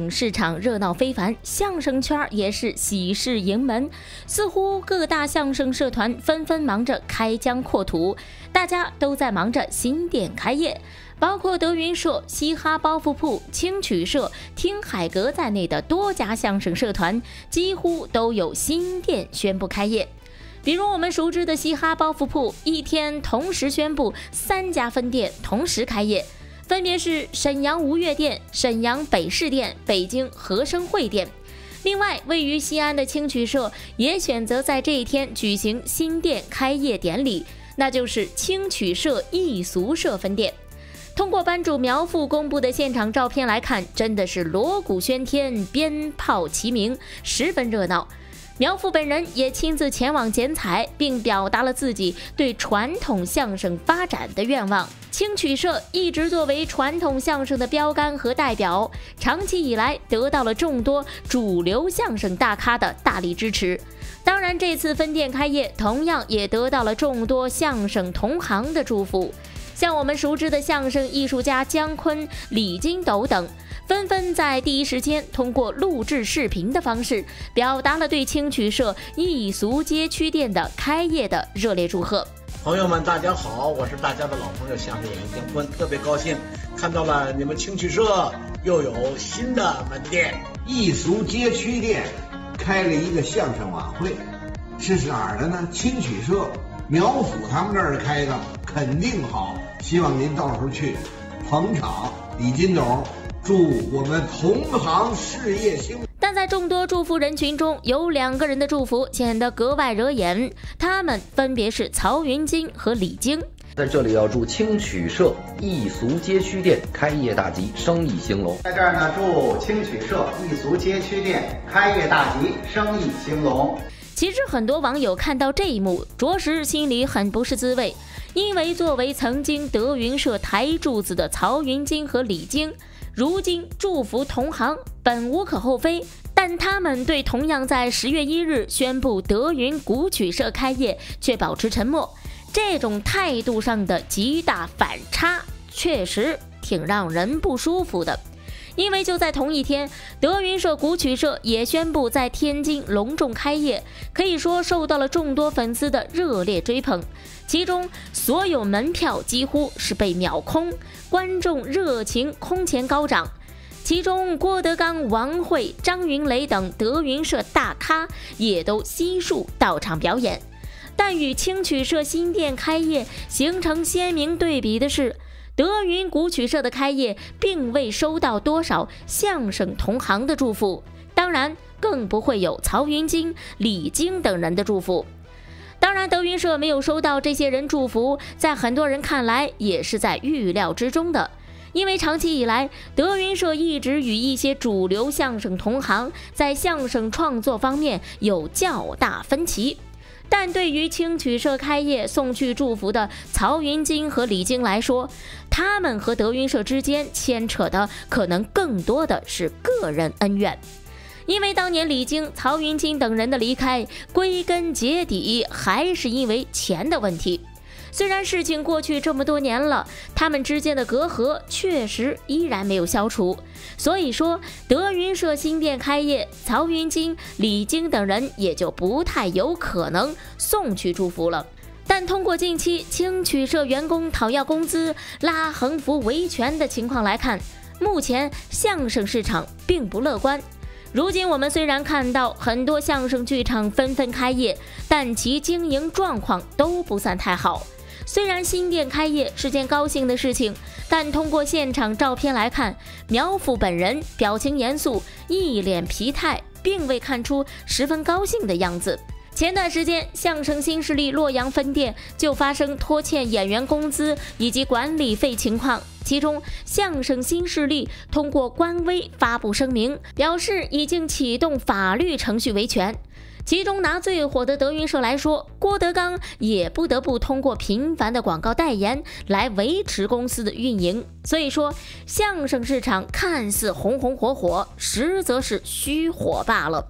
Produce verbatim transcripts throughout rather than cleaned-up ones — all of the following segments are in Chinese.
省市场热闹非凡，相声圈也是喜事迎门，似乎各大相声社团纷纷忙着开疆扩土，大家都在忙着新店开业，包括德云社、嘻哈包袱铺、青曲社、听海阁在内的多家相声社团几乎都有新店宣布开业。比如我们熟知的嘻哈包袱铺，一天同时宣布三家分店同时开业，分别是沈阳吴越店、沈阳北市店、北京和生汇店。另外，位于西安的青曲社也选择在这一天举行新店开业典礼，那就是青曲社艺俗社分店。通过班主苗阜公布的现场照片来看，真的是锣鼓喧天，鞭炮齐鸣，十分热闹。苗阜本人也亲自前往剪彩，并表达了自己对传统相声发展的愿望。青曲社一直作为传统相声的标杆和代表，长期以来得到了众多主流相声大咖的大力支持。当然，这次分店开业同样也得到了众多相声同行的祝福，像我们熟知的相声艺术家姜昆、李金斗等，纷纷在第一时间通过录制视频的方式，表达了对青曲社艺俗街区店的开业的热烈祝贺。 朋友们，大家好，我是大家的老朋友相声演员姜昆，特别高兴看到了你们青曲社又有新的门店， 艺俗街区店开了一个相声晚会，是哪儿的呢？青曲社苗阜他们这儿开的，肯定好，希望您到时候去捧场。李金斗祝我们同行事业兴隆。 但在众多祝福人群中，有两个人的祝福显得格外惹眼，他们分别是曹云金和李菁。 在这里要祝青曲社艺俗街区店开业大吉，生意兴隆。 在这儿呢，祝青曲社艺俗街区店开业大吉，生意兴隆。 其实很多网友看到这一幕，着实心里很不是滋味，因为作为曾经德云社台柱子的曹云金和李菁，如今祝福同行本无可厚非，但他们对同样在十月一日宣布德云古曲社开业却保持沉默，这种态度上的极大反差确实挺让人不舒服的。因为就在同一天，德云社古曲社也宣布在天津隆重开业，可以说受到了众多粉丝的热烈追捧，其中所有门票几乎是被秒空，观众热情空前高涨。其中郭德纲、王慧、张云雷等德云社大咖也都悉数到场表演。但与青曲社新店开业形成鲜明对比的是，德云古曲社的开业并未收到多少相声同行的祝福，当然更不会有曹云金、李菁等人的祝福。当然，德云社没有收到这些人祝福，在很多人看来也是在预料之中的，因为长期以来，德云社一直与一些主流相声同行在相声创作方面有较大分歧。但对于青曲社开业送去祝福的曹云金和李菁来说，他们和德云社之间牵扯的可能更多的是个人恩怨。因为当年李菁、曹云金等人的离开，归根结底还是因为钱的问题。虽然事情过去这么多年了，他们之间的隔阂确实依然没有消除。所以说，德云社新店开业，曹云金、李菁等人也就不太有可能送去祝福了。但通过近期青曲社员工讨要工资、拉横幅维权的情况来看，目前相声市场并不乐观。如今我们虽然看到很多相声剧场纷纷开业，但其经营状况都不算太好。虽然新店开业是件高兴的事情，但通过现场照片来看，苗阜本人表情严肃，一脸疲态，并未看出十分高兴的样子。前段时间，相声新势力洛阳分店就发生拖欠演员工资以及管理费情况，其中相声新势力通过官微发布声明，表示已经启动法律程序维权。其中拿最火的德云社来说，郭德纲也不得不通过频繁的广告代言来维持公司的运营。所以说，相声市场看似红红火火，实则是虚火罢了。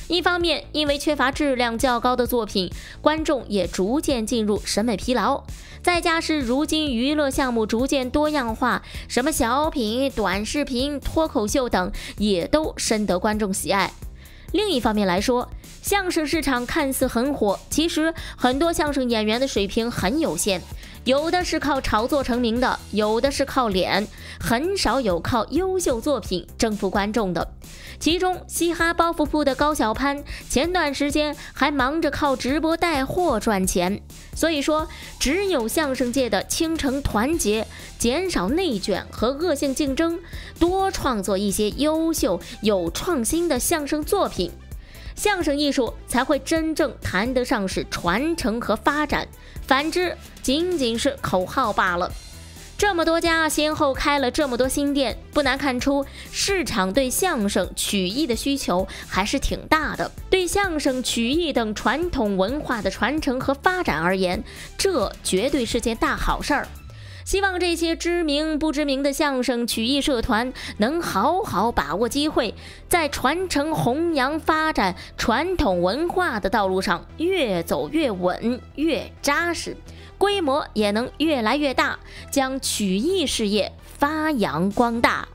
一方面，因为缺乏质量较高的作品，观众也逐渐进入审美疲劳。再加之如今娱乐项目逐渐多样化，什么小品、短视频、脱口秀等也都深得观众喜爱。另一方面来说，相声市场看似很火，其实很多相声演员的水平很有限，有的是靠炒作成名的，有的是靠脸，很少有靠优秀作品征服观众的。其中嘻哈包袱铺的高晓攀前段时间还忙着靠直播带货赚钱。所以说，只有相声界的倾城团结，减少内卷和恶性竞争，多创作一些优秀有创新的相声作品，相声艺术才会真正谈得上是传承和发展，反之仅仅是口号罢了。这么多家先后开了这么多新店，不难看出市场对相声曲艺的需求还是挺大的。对相声曲艺等传统文化的传承和发展而言，这绝对是件大好事儿。希望这些知名不知名的相声曲艺社团能好好把握机会，在传承弘扬发展传统文化的道路上越走越稳越扎实，规模也能越来越大，将曲艺事业发扬光大。